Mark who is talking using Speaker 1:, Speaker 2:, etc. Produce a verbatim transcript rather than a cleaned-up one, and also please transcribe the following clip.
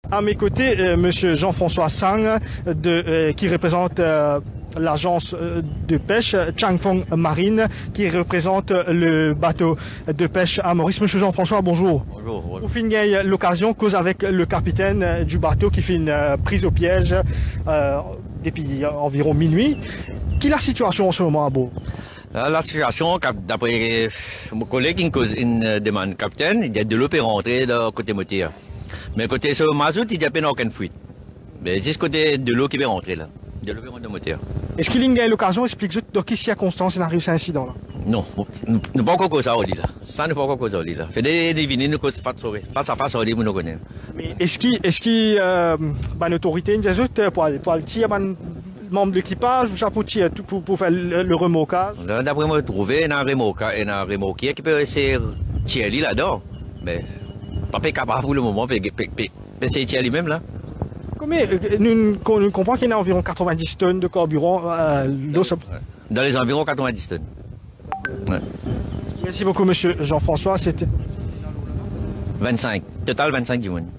Speaker 1: À mes côtés, euh, Monsieur Jean-François Sang, de, euh, qui représente euh, l'agence de pêche Changfeng Marine, qui représente le bateau de pêche à Maurice. Monsieur Jean-François, bonjour.
Speaker 2: Bonjour. bonjour.
Speaker 1: Vous finissez l'occasion cause avec le capitaine du bateau qui fait une euh, prise au piège euh, depuis environ minuit. Quelle est la situation en ce moment à bord?
Speaker 2: La situation, d'après mon collègue, une, cause, une demande capitaine, il y a de l'eau qui est rentrée de côté moteur. Mais côté sur mazout, il n'y a pas aucune fuite. Mais juste côté de l'eau qui est rentrée là. De l'eau qui est rentrée de moteur.
Speaker 1: Est-ce qu'il y a l'occasion d'expliquer dans quelles circonstances il arrive cet incident là?
Speaker 2: Non, nous ne pas encore ça là. Ça n'est pas encore ça là. Fait des deviner nous face face à face au lit nous connaît.
Speaker 1: Mais est-ce qu'il est-ce qu'il euh, bah l'autorité nous ajoute pour pour le tir membre de l'équipage ou ça pour pour pour faire le, le remorquage?
Speaker 2: D'après moi trouvé un remorquage un remorquier qui peut essayer tirer là-dedans. Mais pas capable pour le moment c'est tirer lui-même là.
Speaker 1: Combien nous, nous comprenons qu'il y a environ quatre-vingt-dix tonnes de carburant euh, l'eau.
Speaker 2: Dans les environs quatre-vingt-dix tonnes. Ouais.
Speaker 1: Merci beaucoup, monsieur Jean-François. C'était
Speaker 2: vingt-cinq. Total vingt-cinq du monde.